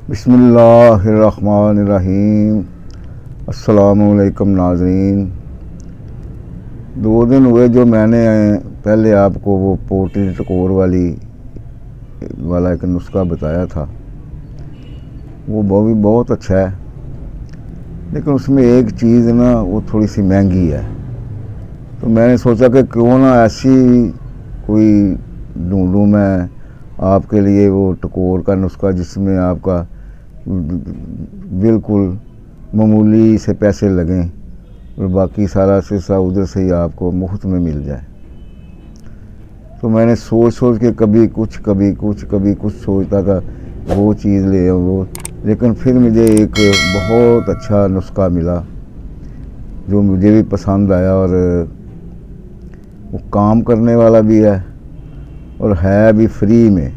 बिस्मिल्लाहिर्रहमानिर्रहीम। अस्सलामुअलैकुम नाज़रीन। 2 दिन हुए जो मैंने पहले आपको वो पोटली टकोर वाला एक नुस्खा बताया था, वो भी बहुत अच्छा है, लेकिन उसमें एक चीज़ ना वो थोड़ी सी महंगी है। तो मैंने सोचा कि क्यों ना ऐसी कोई ढूंढूं मैं आपके लिए वो टकोर का नुस्खा जिसमें आपका बिल्कुल मामूली से पैसे लगें और बाकी सारा सिलसिला उधर से ही आपको मुफ्त में मिल जाए। तो मैंने सोच के कभी कुछ सोचता था वो चीज़ ले वो, लेकिन फिर मुझे एक बहुत अच्छा नुस्खा मिला जो मुझे भी पसंद आया, और वो काम करने वाला भी है और है भी फ्री में।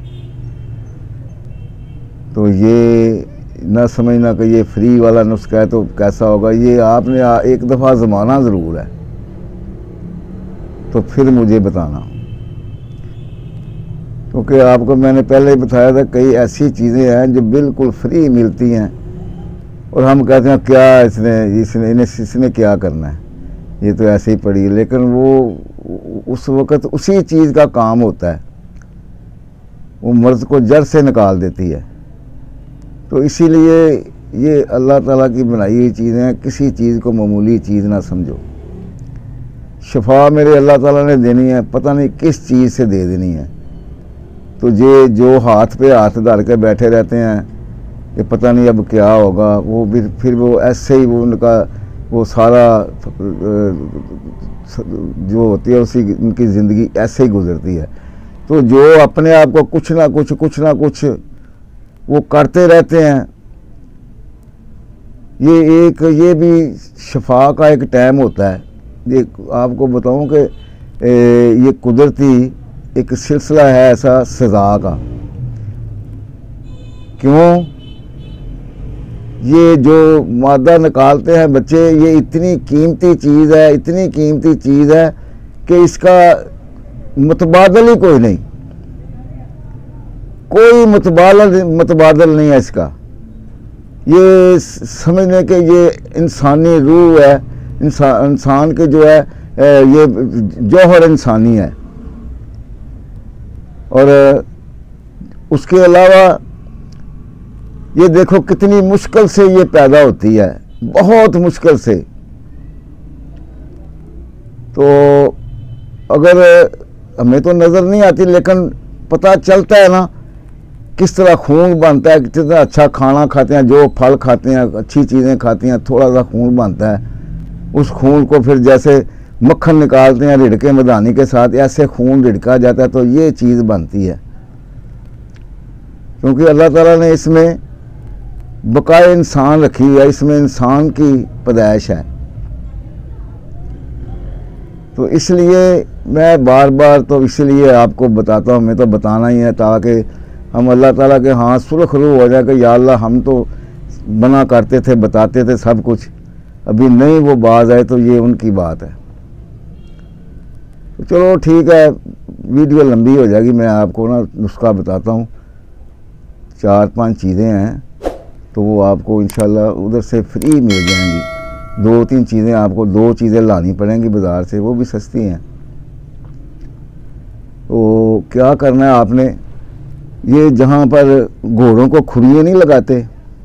तो ये ना समझना कि ये फ्री वाला नुस्खा है तो कैसा होगा, ये आपने एक दफ़ा ज़माना ज़रूर है, तो फिर मुझे बताना। क्योंकि आपको मैंने पहले ही बताया था कई ऐसी चीज़ें हैं जो बिल्कुल फ्री मिलती हैं और हम कहते हैं क्या इसने क्या करना है, ये तो ऐसे ही पड़ी है, लेकिन वो उस वक़्त उसी चीज़ का काम होता है, वो मर्ज़ को जड़ से निकाल देती है। तो इसीलिए ये अल्लाह ताला की बनाई हुई चीज़ें हैं, किसी चीज़ को मामूली चीज़ ना समझो। शफा मेरे अल्लाह ताला ने देनी है, पता नहीं किस चीज़ से दे देनी है। तो ये जो हाथ पे हाथ धर के बैठे रहते हैं कि पता नहीं अब क्या होगा, वो फिर वो ऐसे ही वो उनका वो सारा जो होती है उसी उनकी ज़िंदगी ऐसे ही गुजरती है। तो जो अपने आप को कुछ ना कुछ वो करते रहते हैं, ये भी शफा का एक टाइम होता है। ये आपको बताऊं कि ये कुदरती एक सिलसिला है ऐसा सज़ा का। क्यों? ये जो मादा निकालते हैं बच्चे, ये इतनी कीमती चीज़ है कि इसका मुतबादल ही कोई नहीं, कोई मुतबादल नहीं है इसका। ये समझने के ये इंसानी रूह है, इंसान के जो है ये जौहर इंसानी है। और उसके अलावा ये देखो कितनी मुश्किल से ये पैदा होती है, बहुत मुश्किल से। तो अगर हमें तो नज़र नहीं आती, लेकिन पता चलता है ना किस तरह खून बनता है, कितना अच्छा खाना खाते हैं, जो फल खाते हैं, अच्छी चीज़ें खाती हैं, थोड़ा सा खून बनता है। उस खून को फिर जैसे मक्खन निकालते हैं रिड़के मदानी के साथ, ऐसे खून रिड़का जाता है, तो ये चीज़ बनती है। क्योंकि अल्लाह ताला ने इसमें बकाए इंसान रखी है, इसमें इंसान की पैदाइश है। तो इसलिए मैं बार बार तो इसलिए आपको बताता हूँ, मैं तो बताना ही है ताकि हम अल्लाह ताला के हाथ सुरख रू हो जाए कि या अल्लाह हम तो मना करते थे, बताते थे सब कुछ, अभी नहीं वो बाज आए तो ये उनकी बात है। तो चलो ठीक है, वीडियो लंबी हो जाएगी, मैं आपको ना नुस्खा बताता हूँ। 4-5 चीज़ें हैं तो वो आपको इंशाल्लाह उधर से फ्री मिल जाएंगी। 2-3 चीज़ें आपको 2 चीज़ें लानी पड़ेंगी बाज़ार से, वो भी सस्ती हैं। तो क्या करना है आपने, ये जहाँ पर घोड़ों को खुरियाँ नहीं लगाते,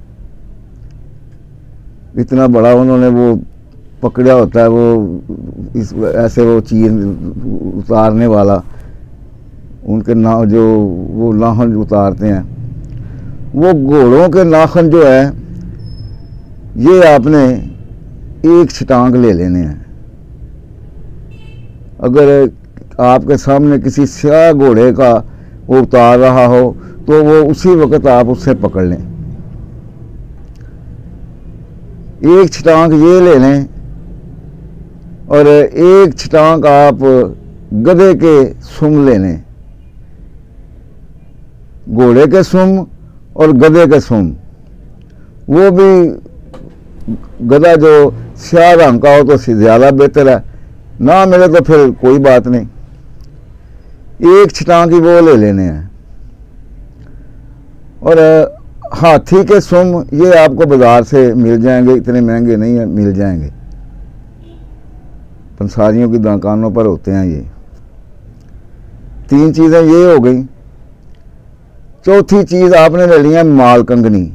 इतना बड़ा उन्होंने वो पकड़ा होता है, वो इस ऐसे वो चीज़ उतारने वाला, उनके जो वो नाखून उतारते हैं, वो घोड़ों के नाखून जो है ये आपने एक छटांग ले लेने हैं। अगर आपके सामने किसी स्याह घोड़े का वो उतार रहा हो तो वो उसी वक्त आप उससे पकड़ लें, एक छटांग ये ले लें, और एक छटांग आप गधे के सुम ले लें, घोड़े के सुम और गधे के सुम। वो भी गधा जो स्याह रंग का हो तो ज़्यादा बेहतर है, ना मिले तो फिर कोई बात नहीं, एक छटांग की वो ले लेने हैं। और हाथी के सुम ये आपको बाज़ार से मिल जाएंगे, इतने महंगे नहीं है, मिल जाएंगे, पंसारियों की दुकानों पर होते हैं ये। 3 चीज़ें ये हो गई। चौथी चीज़ आपने ले ली है माल कंगनी।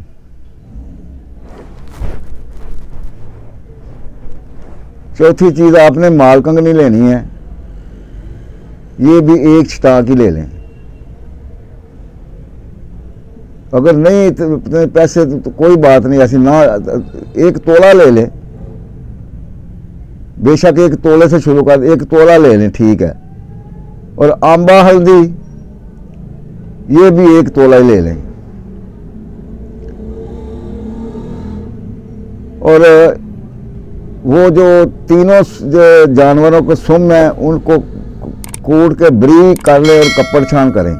चौथी चीज़ आपने माल कंगनी लेनी है, ये भी 1 स्टाक ही ले लें। अगर नहीं इतने पैसे तो कोई बात नहीं, ऐसी ना 1 तोला ले लें, बेशक 1 तोले से शुरू कर, 1 तोला ले लें, ठीक है। और आंबा हल्दी ये भी 1 तोला ही ले लें। और वो जो तीनों जो जानवरों को सुम है उनको कूट के बारीक कर ले और कपड़ छान करें।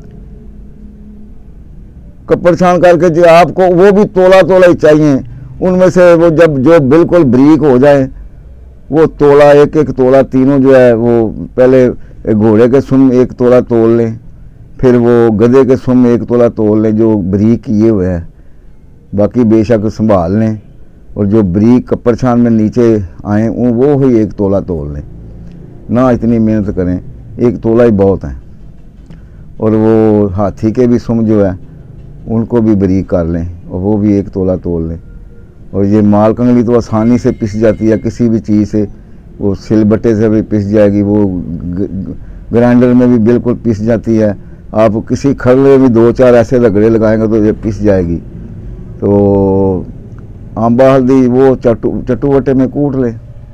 कपड़ छान करके जो आपको वो भी तोला तोला ही चाहिए, उनमें से वो जब जो बिल्कुल बारीक हो जाए वो तोला, 1-1 तोला तीनों जो है, वो पहले घोड़े के सुम 1 तोला तोल लें, फिर वो गधे के सुम 1 तोला तोल लें जो बारीक किए हुए है, बाकी बेशक संभाल लें। और जो बारीक कपड़ छान में नीचे आए वो ही 1 तोला तोल लें, ना इतनी मेहनत करें, 1 तोला ही बहुत है। और वो हाथी के भी सुम जो है उनको भी बारीक कर लें और वो भी 1 तोला तोल लें। और ये माल कंगनी तो आसानी से पिस जाती है, किसी भी चीज़ से, वो सिलबट्टे से भी पिस जाएगी, वो ग्राइंडर में भी बिल्कुल पिस जाती है। आप किसी खरले में 2-4 ऐसे रगड़े लगाएंगे तो ये पिस जाएगी। तो आंबा हल्दी वो चट्टू वट्टे में कूट ले।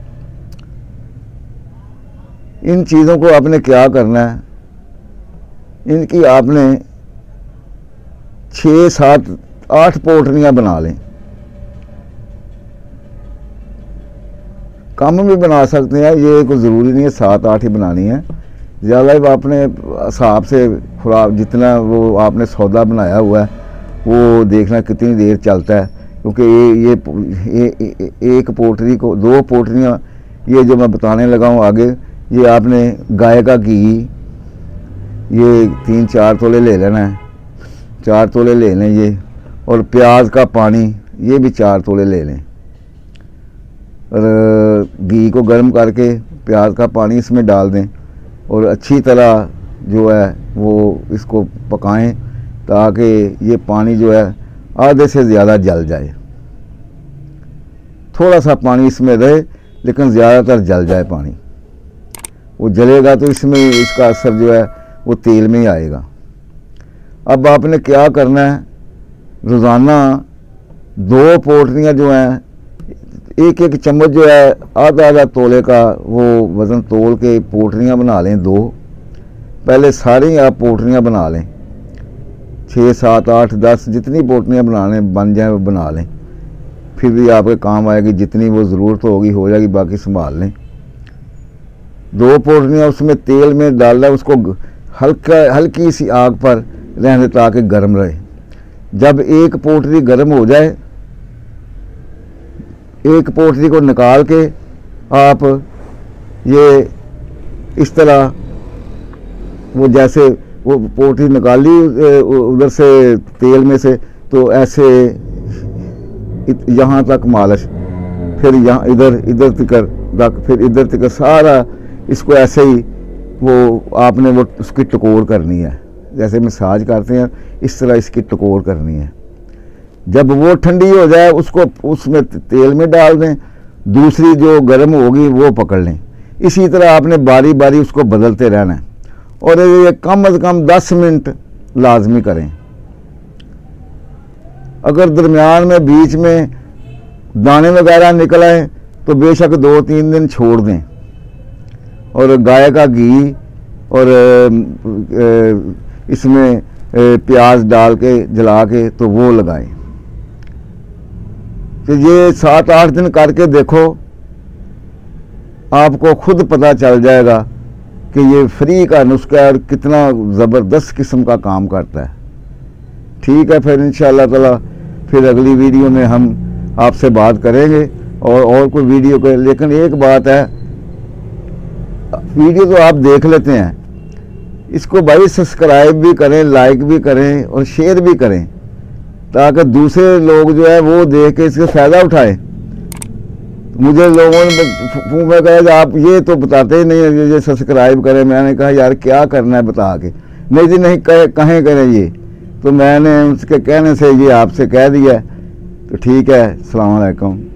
इन चीज़ों को आपने क्या करना है, इनकी आपने 6, 7, 8 पोटलियाँ बना लें। कम भी बना सकते हैं, ये कोई ज़रूरी नहीं है 7-8 ही बनानी है। ज़्यादा ही आपने हिसाब से खुराक जितना वो आपने सौदा बनाया हुआ है वो देखना कितनी देर चलता है, क्योंकि ये 1 पोटली को 2 पोटलियाँ ये जो मैं बताने लगा हूँ आगे, ये आपने गाय का घी ये 3-4 तोले ले लेना है, 4 तोले ले लें ये। और प्याज का पानी ये भी 4 तोले ले लें। और घी को गर्म करके प्याज का पानी इसमें डाल दें और अच्छी तरह जो है वो इसको पकाएं ताकि ये पानी जो है आधे से ज़्यादा जल जाए। थोड़ा सा पानी इसमें रहे लेकिन ज़्यादातर जल जाए पानी। वो जलेगा तो इसमें इसका असर जो है वो तेल में ही आएगा। अब आपने क्या करना है, रोज़ाना 2 पोटलियाँ जो हैं, 1-1 चम्मच जो है आधा तोले का वो वज़न तोल के पोटलियाँ बना लें 2। पहले सारी आप पोटलियाँ बना लें, 6, 7, 8, 10 जितनी पोटलियाँ बन जाए वो बना लें, फिर भी आपके काम आएगी। जितनी वो ज़रूरत होगी हो जाएगी, बाकी संभाल लें। 2 पोटलियाँ उसमें तेल में डालना, उसको हल्की सी आग पर रहने ताकि गर्म रहे। जब 1 पोटली गर्म हो जाए, 1 पोटली को निकाल के आप ये इस तरह वो जैसे वो पोटली निकाली उधर से तेल में से, तो ऐसे यहाँ तक मालिश, फिर यहाँ इधर तक, फिर इधर तक, सारा इसको ऐसे ही वो आपने वो उसकी टकोर करनी है। जैसे मसाज करते हैं इस तरह इसकी टकोर करनी है। जब वो ठंडी हो जाए उसको उसमें तेल में डाल दें, दूसरी जो गर्म होगी वो पकड़ लें। इसी तरह आपने बारी बारी उसको बदलते रहना है और ये कम से कम 10 मिनट लाजमी करें। अगर दरमियान में बीच में दाने वगैरह निकल आए तो बेशक 2-3 दिन छोड़ दें और गाय का घी और इसमें प्याज डाल के जला के तो वो लगाएं। तो ये 7-8 दिन करके देखो, आपको खुद पता चल जाएगा कि ये फ्री का नुस्खा है और कितना ज़बरदस्त किस्म का काम करता है। ठीक है, फिर इंशाअल्लाह ताला फिर अगली वीडियो में हम आपसे बात करेंगे और कोई वीडियो के। लेकिन एक बात है, वीडियो तो आप देख लेते हैं, इसको भाई सब्सक्राइब भी करें, लाइक भी करें और शेयर भी करें, ताकि दूसरे लोग जो है वो देख के इसका फ़ायदा उठाए। मुझे लोगों ने फोन में कहा कि आप ये तो बताते ही नहीं है, ये सब्सक्राइब करें। मैंने कहा यार क्या करना है बता के। नहीं जी नहीं कहें करें ये, तो मैंने उसके कहने से ये आपसे कह दिया। तो ठीक है, अस्सलाम वालेकुम।